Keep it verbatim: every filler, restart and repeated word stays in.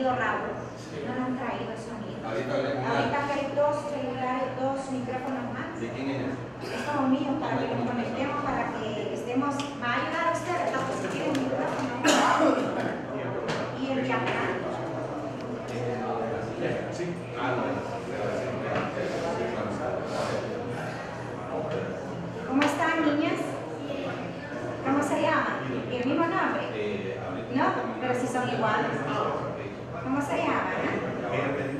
sonido raro. No nos han traído el sonido. Ahorita, Ahorita que hay dos celulares, dos micrófonos más. ¿De quién es? Es como mío, para que nos conectemos, para que estemos. Va a ayudar a usted, ¿verdad? Pues si quieren el micrófono. Y el de acá. Sí. Ah, no. ¿Cómo están, niñas? ¿Cómo se llaman? ¿El mismo nombre? No, pero si son iguales. ¿Cómo se llaman? ¿Eh?